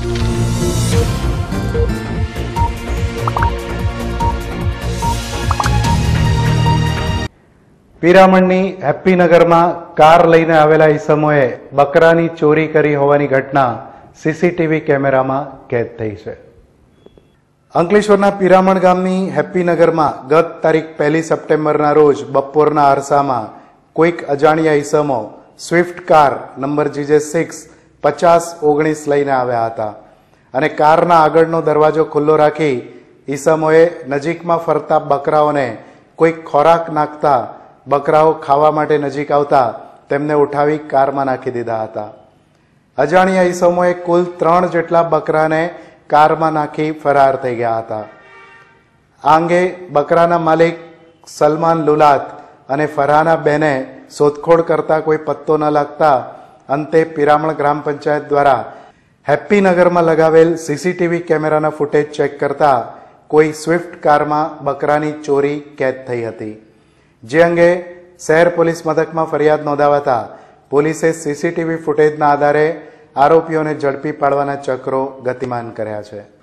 પીરામણની હેપ્પીનગરમાં car લઈને આવેલા ઈસમોએ બકરાની ચોરી કરી હોવાની ઘટના સીસીટીવી કેમેરામાં કેદ થઈ છે। અંકલેશ્વરના પીરામણ ગામની હેપ્પીનગરમાં ગત તારીખ 1 સપ્ટેમ્બરના રોજ બપોરના અરસામાં કોઈક અજાણ્યા ઈસમો સ્વિફ્ટ કાર નંબર GJ6 5019 લઈને આવ્યા હતા અને કારના આગળનો દરવાજો ખુલ્લો રાખી ઈસમોએ નજીકમાં ફરતા બકરાઓને કોઈક ખોરાક નાખતા બકરાઓ ખાવા માટે નજીક આવતા તેમને ઉઠાવી કારમાં નાખી દીધા હતા। અજાણ્યા ઈસમોએ કુલ 3 જેટલા બકરાને કારમાં નાખી ફરાર થઈ ગયા હતા। આ અંગે બકરાના માલિક સલમાન લુલાત અને ફરહાના બેને શોધખોળ કરતા કોઈ પત્તો ન લાગતા અંતે પીરામણ ગ્રામ પંચાયત દ્વારા હેપ્પીનગરમાં લગાવેલ સીસીટીવી કેમેરાના ફૂટેજ ચેક કરતા કોઈ સ્વિફ્ટ કારમાં બકરાની ચોરી કેદ થઈ હતી, જે અંગે શહેર પોલીસ મથકમાં ફરિયાદ નોંધાવતા પોલીસે સીસીટીવી ફૂટેજના આધારે આરોપીઓને ઝડપી પાડવાના ચક્રો ગતિમાન કર્યા છે।